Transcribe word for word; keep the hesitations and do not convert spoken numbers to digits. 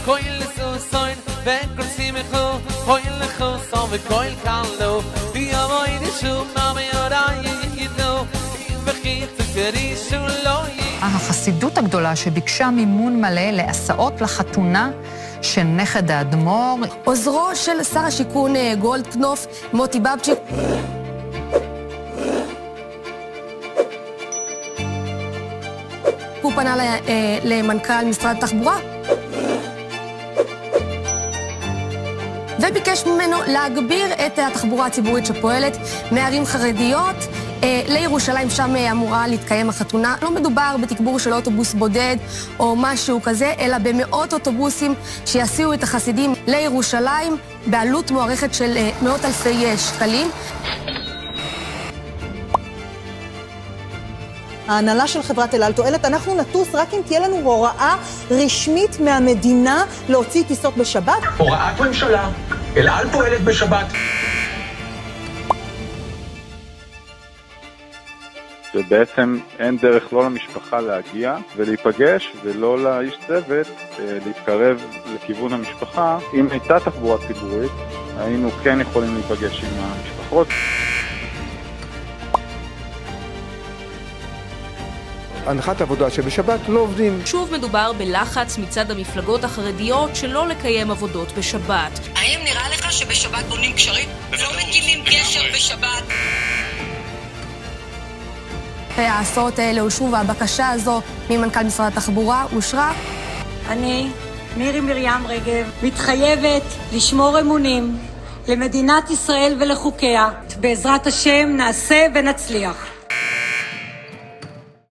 koil so soin ven kursim kho koil kho so ve koil kallo vi avoy de shum na me ora yido vkhit teri shulo. החסידות הגדולה שביקשה מימון מלא להסעות לחתונה של נכד האדמו"ר. עוזרו של שר השיכון גולדקנופ, מוטי בבצ'יק. הוא פנה למנכ"ל משרד התחבורה וביקש ממנו להגביר את התחבורה הציבורית שפועלת מערים חרדיות לירושלים, שם אמורה להתקיים החתונה. לא מדובר בתגבור של אוטובוס בודד או משהו כזה, אלא במאות אוטובוסים שיסיעו את החסידים לירושלים בעלות מוערכת של מאות אלפי שקלים. ההנהלה של חברת אל על תועלת, אנחנו נטוס רק אם תהיה לנו הוראה רשמית מהמדינה להוציא טיסות בשבת. הוראת ממשלה, אל על פועלת בשבת. שבעצם אין דרך לא למשפחה להגיע ולהיפגש ולא לאיש צוות להתקרב לכיוון המשפחה. אם הייתה תחבורה ציבורית, היינו כן יכולים להיפגש עם המשפחות. הנחת עבודה שבשבת לא עובדים. שוב מדובר בלחץ מצד המפלגות החרדיות שלא לקיים עבודות בשבת. האם נראה לך שבשבת בונים קשרים? לא מקימים גשר בשבת? ההסעות האלה אושרו והבקשה הזו ממנכ"ל משרד התחבורה אושרה. אני, מירי מרים רגב, מתחייבת לשמור אמונים למדינת ישראל ולחוקיה. בעזרת השם נעשה ונצליח.